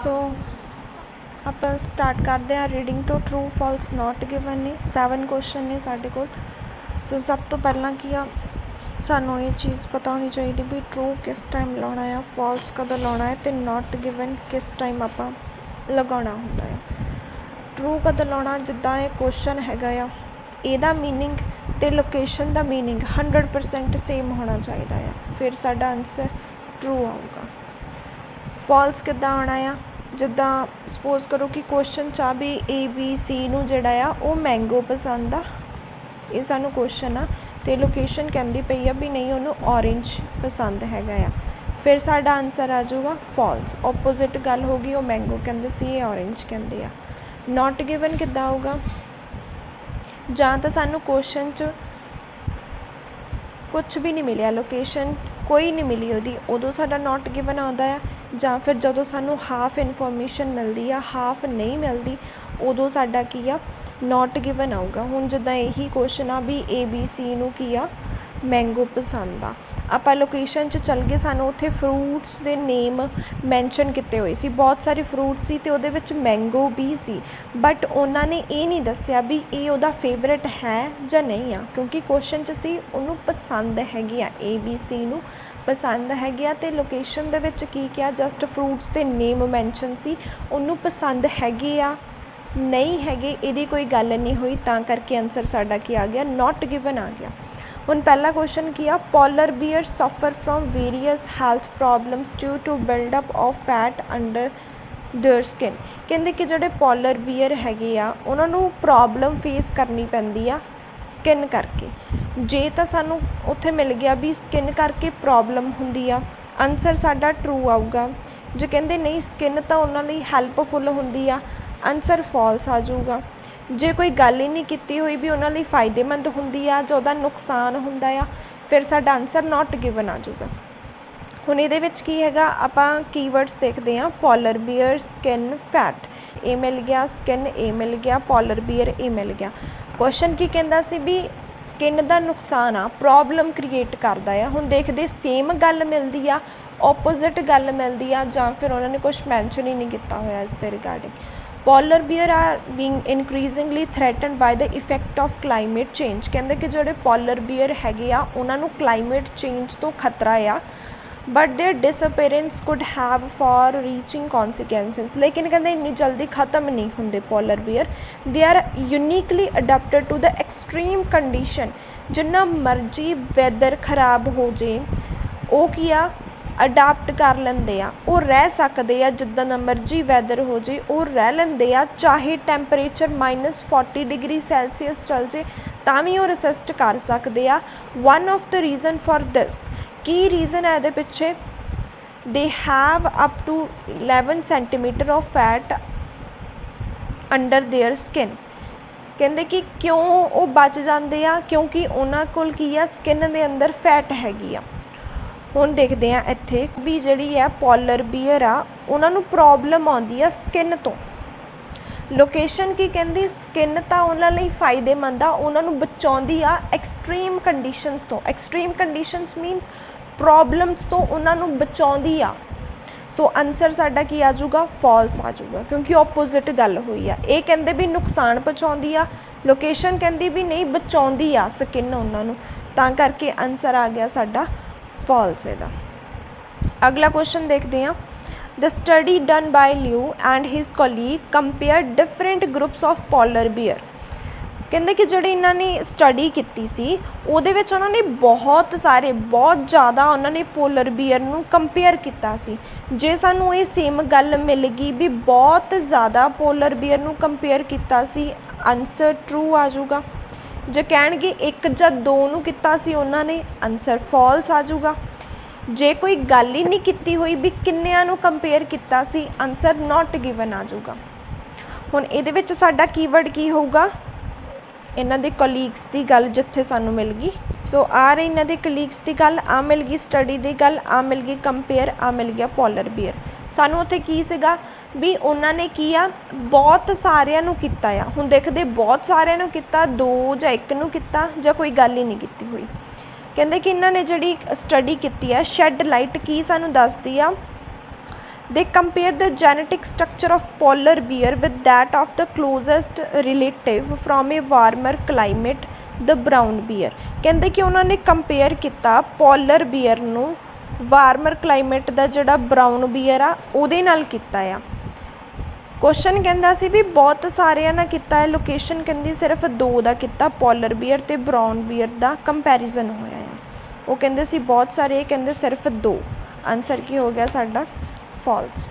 सो आप स्टार्ट करते हैं रीडिंग तो ट्रू फॉल्स नॉट गिवन ने 7 क्वेश्चन ने साढ़े को। सो सब तो पहला की आ सानू ये चीज़ पता होनी चाहिए भी ट्रू किस टाइम लाना है, फॉल्स कदों लाना है, तो नॉट गिवन किस टाइम आप लगाना होंदा है। ट्रू कदों लाना जिद्दां ये क्वेश्चन हैगा आ, ਇਹਦਾ मीनिंग तो लोकेशन का मीनिंग 100% सेम होना चाहिए है, फिर साडा आंसर ट्रू आऊगा। फॉल्स किद्दां आना आ, जिद्दां सपोज करो कि क्वेश्चन चा भी ABC नूं जिहड़ा आ वो मैंगो पसंद आ, ये सानू क्वेश्चन आ, तो लोकेशन कहती पई आ भी नहीं उन्होंने ऑरेंज पसंद हैगा आ, फिर साडा आंसर आ जाऊगा फॉल्स। ओपोजिट गल होगी, वो मैंगो कहते सी, ये ऑरेंज कहते आ। नॉट गिवन किद्दां आऊगा, जां तो सानू क्वेश्चन च कुछ भी नहीं मिलिया, लोकेशन कोई नहीं मिली उहदी, उदों साडा नॉट गिवन आउंदा है, जां फिर जदों सानू हाफ इनफॉर्मेशन मिलती है, हाफ नहीं मिलती, उदों साडा की आ नॉट गिवन आऊगा। हुण जिद्दां यही क्वेश्चन आ भी ABC नूं की आ मैंगो पसंद आ, आपां लोकेशन च चल गए, सानू उत्थे फ्रूट्स दे नेम मैंशन किते हुए सी, बहुत सारे फ्रूट सी ते उहदे विच मैंगो भी सी, बट उन्हां ने ये नहीं दस्सिया भी ये उहदा फेवरेट है जां नहीं आ, क्योंकि क्वेश्चन च सी उहनूं पसंद हैगी आ, ABC नूं पसंद हैगी आ, ते लोकेशन दे विच की क्या जस्ट फ्रूट्स दे नेम मैंशन सी, उहनूं पसंद हैगे आ नहीं हैगे इहदी कोई गल नहीं हुई, तां करके आंसर साडा की आ गया नॉट गिवन आ गया। हुण पहला क्वेश्चन की आ, polar bear suffer from various health problems due to buildup of fat under their skin. कहते कि जोड़े पॉलर बीयर हैगे आ उन्हां नूं प्रॉब्लम फेस करनी पैंदी आ स्किन करके, जे तो सानू उत्थे मिल गया भी स्किन करके प्रॉब्लम हुंदी आ, आंसर साडा ट्रू आऊगा। जे कहते नहीं स्किन तो उन्हां लई हैल्पफुल हुंदी आ, आंसर फॉल्स आ जाऊगा। जे कोई गल ही नहीं की हुई भी उन्हां लई फायदेमंद हुंदी आ, जो उहदा नुकसान हुंदा आ, फिर साडा आंसर नॉट गिवन आ जाऊगा। हुण इहदे विच की हैगा, आपां कीवर्ड्स देखते हैं, पॉलर बीयर स्किन फैट, ए मिल गया, स्किन ए मिल गया, पॉलर बीयर ए मिल गया। क्वेश्चन की कहंदा सी भी स्किन का नुकसान आ, प्रॉब्लम क्रिएट करदा आ। हुण देखदे सेम गल मिलदी आ, ओपोजिट गल मिलदी आ, जां फिर उन्होंने कुछ मैंशन ही नहीं किया होया इस दे regarding. Polar bear are being increasingly threatened by the effect of climate change. कहते कि जोड़े पॉलर बीयर हैगे आ उन्होंने क्लाइमेट चेंज तो खतरा आ, but their disappearance could have far reaching consequences. लेकिन कहते इन्नी जल्दी खत्म नहीं होंगे polar bear, they are uniquely adapted to the extreme condition. जिन्ना मर्जी वैदर खराब हो जाए वो की आ अडाप्ट कर लेंदे आ, वो रह सकते आ, जिद्दां दा मर्जी वैदर हो जाए वो रह लेंदे आ, चाहे टैंपरेचर -40 डिग्री सैल्सीयस चल जाए तां भी वो रसिस्ट कर सकते आ। One of the reason for this, की रीज़न है ये पिछे, they have up to 11 centimetre of fat under their skin. कहते कि क्यों वो बच जाते आ, क्योंकि उन्हां कोल की आ स्किन दे अंदर फैट हैगी आ। हुण देखते हैं इत्थे भी जिहड़ी है पॉलर बीयर आ उन्होंने प्रॉब्लम आउंदी आ स्किन तो, लोकेशन की कहती स्किन तो उन्होंने फायदेमंद आ, उन्होंने बचाउंदी आ एक्सट्रीम कंडीशनस तो, एक्सट्रीम कंडीशनस मीनस प्रॉब्लम्स तो उन्होंने बचाउंदी आ। सो आंसर साडा की आ जाऊगा फॉल्स आ जाऊगा, क्योंकि ओपोजिट गल हुई आ, ये कहते भी नुकसान पहुँचाउंदी आ, लोकेशन कहती भी नहीं बचाउंदी आ स्किन उन्होंने, तां करके आंसर आ गया साडा फॉल्स इहदा। अगला क्वेश्चन देखते हैं, the study done by Liu and his colleague compare different groups of polar bear. कहते कि जिहड़ी इन्होंने स्टडी की सी उहदे विच उन्होंने बहुत सारे बहुत ज़्यादा उन्होंने पोलर बीयर नूं कंपेयर किया सी। जे सानू ये सेम गल मिल गई भी बहुत ज़्यादा पोलर बीयर नूं कंपेयर किया सी, आंसर ट्रू आ जाऊगा। जे कहणगे एक जां दो नूं किता सी उन्होंने, आंसर फॉल्स आ जाऊगा। जे कोई गल ही नहीं की हुई भी किन्नियां नूं कंपेयर किया सी, आंसर नॉट गिवन आ जाऊगा। हुण इहदे विच साडा कीवर्ड की होऊगा, इन्हां दे कलीग्स की गल जिथे सानू मिल गई। सो आ रही इन्हां दे कलीग्स की गल, आ मिल गई स्टडी की गल, आ मिल गई कंपेयर, आ मिल गया पॉलर बीयर। सानू उत्थे की सीगा भी उन्होंने किया बहुत सारिਆਂ ਨੂੰ ਕੀਤਾ ਆ। ਹੁਣ देखते बहुत सारिਆਂ ਨੂੰ ਕੀਤਾ, दो ਜਾਂ एक ਨੂੰ ਕੀਤਾ ਜਾਂ कोई गल ही नहीं की हुई। कहते कि इन्होंने जी स्टडी की है शैड लाइट की सानू दसदी आ They compare the genetic structure of polar bear with that of the closest relative from a warmer climate, the brown bear। कहते कि उन्होंने कंपेयर किया पोलर बीयर नूं वार्मर क्लाइमेट का जिहड़ा ब्राउन बीयर आ उहदे नाल कीता आ। क्वेश्चन कहता सी भी बहुत सारे ना किया है, लोकेशन कहती सिर्फ 2 का किया, पोलर बीयर ते ब्राउन बीयर का कंपैरिजन होया है। वो कहते सी बहुत सारे, कहते सिर्फ 2। आंसर की हो गया साडा फॉल्स।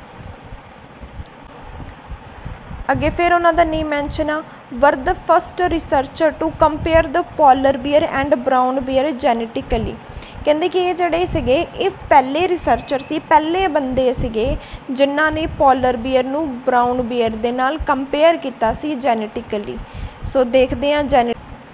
अगे फिर उन्होंने नहीं मैंशन आ were the first researcher to compare the polar bear and brown bear genetically. कहते कि ये जड़े सीगे ये पहले रिसर्चर सी, पहले बंदे सीगे जिन्हां ने पोलर बीयर नू ब्राउन बीयर दे नाल कंपेयर किया सी जेनेटिकली। सो देखते हैं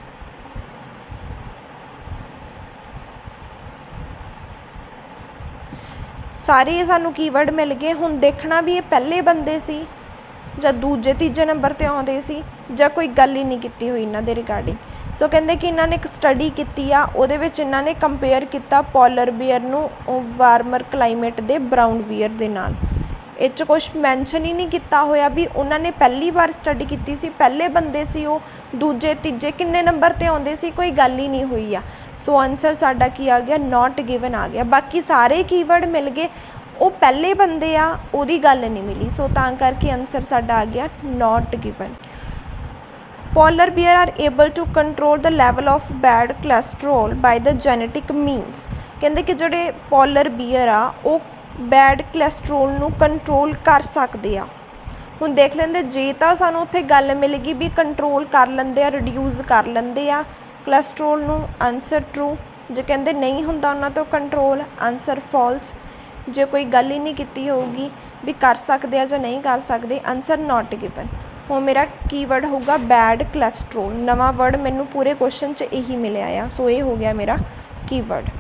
सारे सानू कीवर्ड मिल गए। हुण देखना भी ये पहले बंदे सी ਜਾਂ दूजे तीजे नंबर पर आते सी ਜਾਂ कोई गल ही नहीं की हुई इन्हां दे रिगार्डिंग। सो कहते कि इन्होंने एक स्टडी की आ, उहदे विच इन्होंने कंपेयर किया पोलर बीयर नू वार्मर क्लाइमेट दे ब्राउन बीयर दे नाल। इस कुछ मैंशन ही नहीं किया होया भी उन्होंने पहली बार स्टडी की सी, पहले बंदे सी वो, दूजे तीजे किन्ने नंबर पर आते सी, कोई गल ही नहीं हुई आ। सो आंसर साडा की आ गया नॉट गिवन आ गया। बाकी सारे कीवर्ड मिल गए, वो पहले बंदे आ उहदी गल नहीं मिली। सो तां करके आंसर साडा आ गया not given. Polar bear are able to control the level of bad cholesterol by the genetic means. कहते कि जोड़े पोलर बीयर आ वो बैड कोलेस्ट्रोल नू कंट्रोल कर सकते आ। हुण देख लेंदे जे तां सानूं उत्थे गल मिल गई भी कंट्रोल कर लेंदे आ, रिड्यूस कर लेंदे आ कोलेस्ट्रोल नू, आंसर ट्रू। जे कहते नहीं हुंदा उन्हां तो कंट्रोल, आंसर फॉल्स। जे कोई गल ही नहीं की होगी भी कर सकते हैं या नहीं कर सकते, आंसर नॉट गिवन। हुण मेरा कीवर्ड होगा बैड कोलेस्ट्रोल। नवा वर्ड मैनू पूरे क्वेश्चन च यही मिलया आ। सो ये हो गया मेरा कीवर्ड।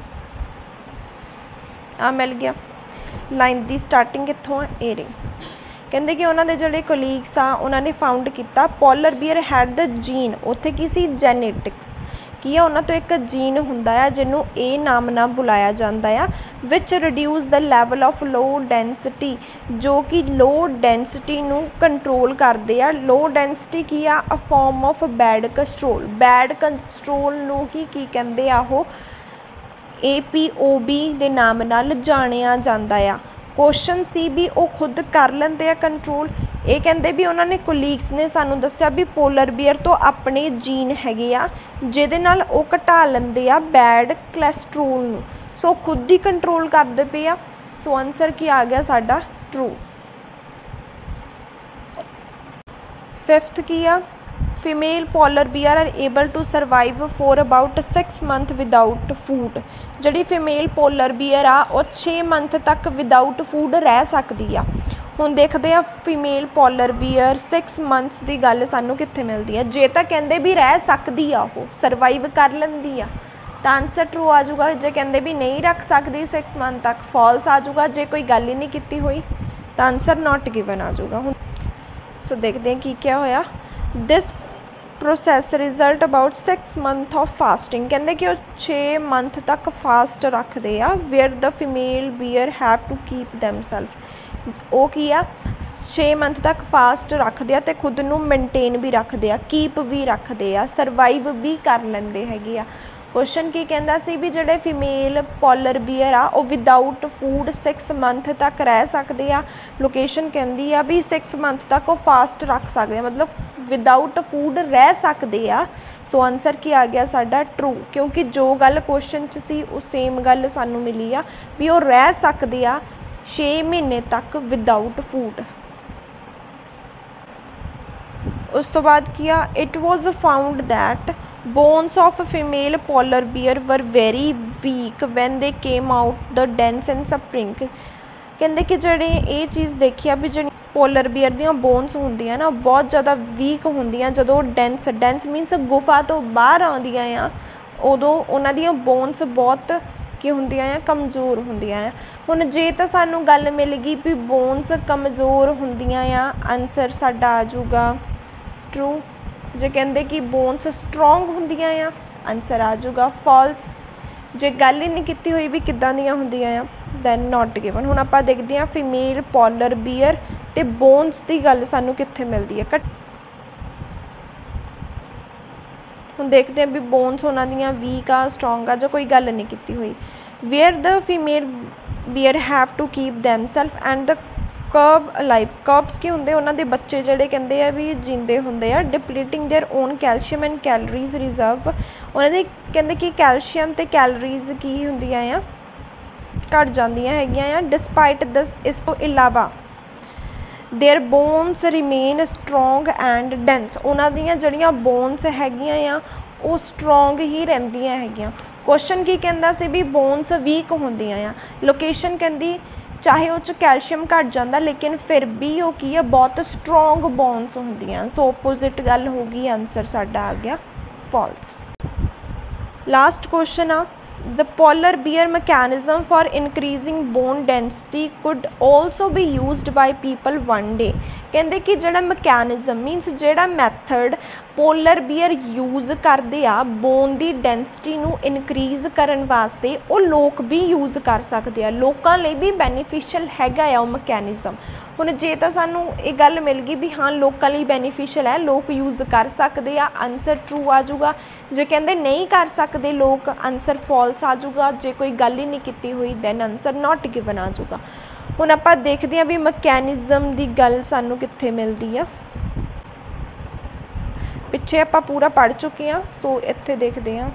आ मिल गया। लाइन की स्टार्टिंग कित्थों ए रही। कहते कि उन्होंने जोड़े कोलीग्स आ उन्होंने फाउंड किया polar bear had the gene, उत्थे की सी जेनेटिक्स की है, उन्होंने तो एक जीन हुंदा है जिन्हों ए नाम ना बुलाया जाता है, which reduce the level of low density, जो कि लो डेंसिटी नू कंट्रोल करते हैं। लो डेंसिटी की आ a form of bad cholesterol, bad cholesterol नू ही की कहते आ वो APOB के नाम नाल जानिया जाता है। क्वेश्चन सी भी वो खुद कर लेंदे आ कंट्रोल। ये कहते भी उन्होंने कोलीग्स ने सानू दस्सिया भी पोलर बीयर तो अपने जीन हैगे आ जिहदे नाल वो घटा लेंदे आ बैड कोलेस्ट्रोल नू। सो खुद ही कंट्रोल करदे पे आ। सो आंसर की आ गया साडा ट्रू। फिफ्थ की आ female polar bear are able to survive for about 6 month without food. जिहड़ी फीमेल पोलर बीयर आ वो 6 मंथ तक विदाउट फूड रह सकती आ। हुण देखते हैं फीमेल पोलर बीयर 6 मंथ्स की गल सानू कित्थे मिलती है। जे तां कहंदे भी रह सकती आ, वो सर्वाइव कर लैंदी आ तां आंसर ट्रू आ जाऊगा। जे कहंदे भी नहीं रख सकती 6 मंथ तक, फॉल्स आ जाऊगा। जे कोई गल ही नहीं की हुई तो आंसर नॉट गिवन आ जाऊगा। हुण सो देखते हैं कि क्या होया। This process result about 6 month of fasting. कहते कि 6 मंथ तक फास्ट रखते आ where the female bear have to keep themself. वो की आ 6 मंथ तक फास्ट रखते हैं तो खुद नू मेनटेन भी रखते हैं, कीप भी रखते हैं, सर्वाइव भी कर लेंदे हैगे आ। क्वेश्चन की कहता सी भी जोड़े फीमेल पोलर बीयर आ वो विदाउट फूड 6 मंथ तक रह सकते हैं। लोकेशन कहती है भी 6 मंथ तक वो फास्ट रख सकते हैं, मतलब विदाउट फूड रह सकते हैं। सो आंसर की आ गया साडा ट्रू, क्योंकि जो गल क्वेश्चन च सी उस सेम गल सानू मिली आ भी वो रह सकते हैं 6 महीने तक विदाउट फूड। उस तो बाद किया it was found that bones of female polar bear were very weak when they came out the dens and spring. कहते कि जड़े ये चीज़ देखी आ भी जी पोलर बीयर दियाँ बोन्स होंदियां ना बहुत ज़्यादा वीक होंदियां जदों डेंस मीनस गुफा तो बाहर आउंदियां आ उदों उन्हां दियां बोन्स बहुत की होंदियां आ कमज़ोर होंदियां आ। हुण जे तां सानू गल मिल गई भी बोन्स कमज़ोर होंदियां आ, आंसर साडा आ जाऊगा ट्रू। जे कहते कि बोन्स स्ट्रोंग होंदियां आ, आंसर आ जाऊगा फॉल्स। जे गल ही नहीं की हुई भी किदां दियां होंदियां आ, दैन नॉट गिवन। हुण आपां देखदे हां फीमेल पोलर बीयर ते बोन्स की गल सानूं कित्थे मिलदी है। हुण देखते हैं भी बोन्स उन्हां दियां वीक आ स्ट्रोंग आ, जो कोई गल नहीं कीती हुई। Where the female bear have to keep themself and the cub alive. Cubs की होंदे उन्हां दे बच्चे जिहड़े कहंदे आ भी जींदे हुंदे आ, depleting their own calcium and calories reserve. उन्हां दे कहंदे कि कैल्शियम ते कैलरीज की हुंदियां आ घट जांदियां हैगियां आ। डिस्पाइट दिस, इस तो इलावा their bones remain strong and dense. उन्हां दियां जिहड़ियां बोन्स हैगियां आ वो स्ट्रोंग ही रहिंदियां हैगियां। क्वेश्चन की कहंदा सी भी बोन्स वीक हुंदियां आ। लोकेशन कहंदी चाहे उस कैल्शियम घट जाता लेकिन फिर भी वो की है बहुत स्ट्रोंग बोन्स होंदियां। सो ओपोजिट गल होगी, आंसर साडा आ गया फॉल्स। लास्ट क्वेश्चन आ the polar bear mechanism for increasing bone density could also be used by people one day. कहते कि जोड़ा मैकेनिज्म मीनस जोड़ा मैथड पोलर बीयर यूज़ करते आ बोन की डेंसिटी नू इनक्रीज करने वास्ते वो लोग भी यूज़ कर सकते हैं, लोगों लिए भी बेनीफिशियल हैगा आ मैकेनिज्म। हुण जे तो सानू ये गल मिल गई भी हाँ लोगों लिए बेनीफिशियल है, लोग यूज़ कर सकते हैं, आंसर ट्रू आ जाऊगा। जे कहते नहीं कर सकते लोग, आंसर फॉल्स आ जाऊगा। जे कोई गल ही नहीं की हुई दैन आंसर नॉट गिवन आ जाऊगा। हुण आपां देखते हैं भी मैकेनिज्म की गल सानू कित्थे मिलती है। पिछे आपां पूरा पढ़ चुके हैं, सो इत्थे देखते हैं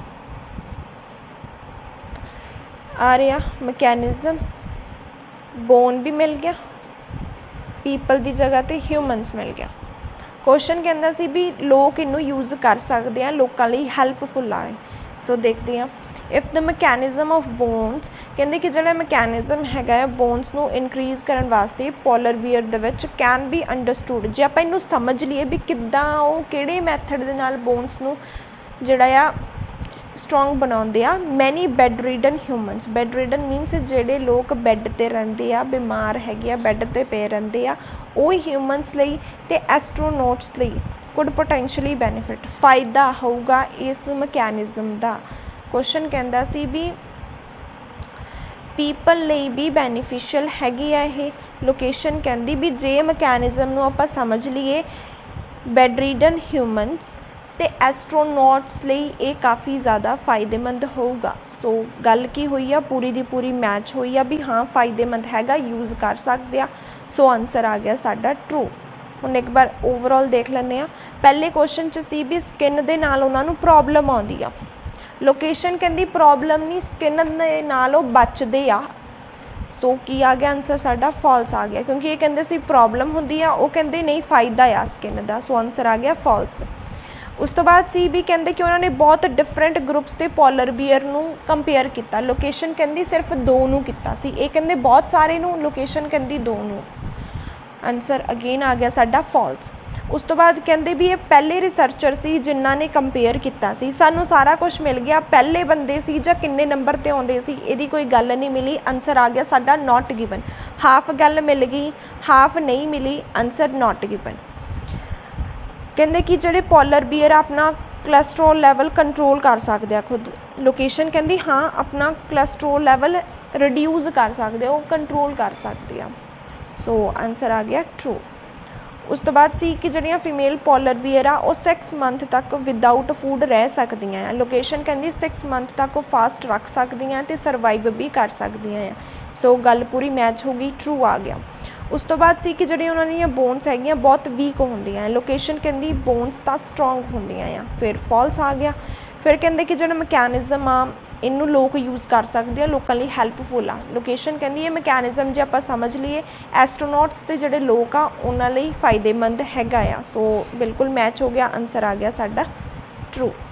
आ रहा मैकेनिज्म। बोन भी मिल गया, पीपल की जगह तो ह्यूमनस मिल गया। क्वेश्चन कहता सी भी लोग इनू यूज़ कर सकते हैं, लोगों लिए हैल्पफुल आए। सो देखते हैं if the mechanism of bones, कहते कि जो मैकेनिज्म है बोन्स नू इनक्रीज करने वास्ते पोलर बीयर दे विच कैन बी अंडरस्टूड। जे आप इनू समझ लिए भी किद्दां वो किहड़े मैथड दे नाल बोन्स नू जिहड़ा स्ट्रोंग बनाउंदे आ। Many bedridden humans, bedridden means जिहड़े लोग बैड ते रहिंदे आ, बीमार हैगे आ, बैड ते पे रहिंदे आ, वो ह्यूमनस लई ते एस्ट्रोनॉट्स लई कुड पोटेंशियली बेनीफिट फायदा होगा इस मैकेनिज्म का। क्वेश्चन कहता सी भी पीपल लई भी बेनीफिशियल हैगी आ ये। लोकेशन कहती भी जे मैकेनिज्म नू आपां समझ लीए बैड रिडन ह्यूमनस ते एस्ट्रोनॉट्स लई ये काफ़ी ज़्यादा फायदेमंद होगा। सो गल की हुई आ पूरी दी पूरी मैच हुई आ भी हाँ फायदेमंद हैगा, यूज़ कर सकते हैं। सो आंसर आ गया साडा ट्रू। हुण एक बार ओवरऑल देख लैंदे आ। पहले क्वेश्चन च सी भी स्किन दे नाल उन्हां नूं प्रॉब्लम आउंदी आ। लोकेशन कहती प्रॉब्लम नहीं, स्किन दे नाल वो बचदे आ। सो की आ गया आंसर साडा फॉल्स आ गया, क्योंकि ये कहंदे सी प्रॉब्लम हुंदी आ, वो कहंदे नहीं फायदा आ स्किन दा। सो आंसर आ गया फॉल्स। उस तो बाद सी भी कहते कि उन्होंने बहुत डिफरेंट ग्रुप्स के पोलर बीयर नू कंपेयर किया। लोकेशन कहती सिर्फ दो नू किया सी, ये कहते बहुत सारे नू, लोकेशन कहती दो नू। आंसर अगेन आ गया साडा फॉल्स। उस तो बाद कहते भी ये पहले रिसर्चर सी जिन्हों ने कंपेयर किया सी, सानू सारा कुछ मिल गया। पहले बंदे सी जां किन्ने नंबर ते आउंदे सी इहदी कोई गल नहीं मिली। आंसर आ गया साडा नॉट गिवन। हाफ गल मिल गई, हाफ नहीं मिली, आंसर नॉट गिवन। कहते कि जोड़े पोलर बीयर अपना कोलेस्ट्रोल लैवल कंट्रोल कर सकते हैं खुद। लोकेशन कहती हाँ अपना कोलेस्ट्रोल लैवल रिड्यूस कर सकते, वो कंट्रोल कर सकते हैं। सो आंसर आ गया ट्रू। उस तो बाद सी कि जोड़ियाँ फीमेल पोलर बीयर आ 6 मंथ तक विदाउट फूड रह सकदियाँ हैं। लोकेशन कहती 6 मंथ तक वो फास्ट रख सकदियाँ तो सर्वाइव भी कर सकदियाँ हैं। सो गल पूरी मैच हो गई, ट्रू आ गया। उस तो बाद सी कि जिहड़ियां उन्हां दीयां बोन्स हैगियां बहुत वीक होंदियां हैं। लोकेशन कहती बोन्स तां स्ट्रोंग होंदियां आ, फिर फॉल्स आ गया। फिर कहते कि जो मैकेनिज्म आ इनू लोग यूज़ कर सकते हैं, लोगों लिए हैल्पफुल आ। लोकेशन कहती है मैकेनिज्म जे आप समझ लीए एस्ट्रोनॉट्स के जोड़े लोग आ उन्हां लई फायदेमंद हैगा आ। सो बिल्कुल मैच हो गया, आंसर आ गया साडा ट्रू।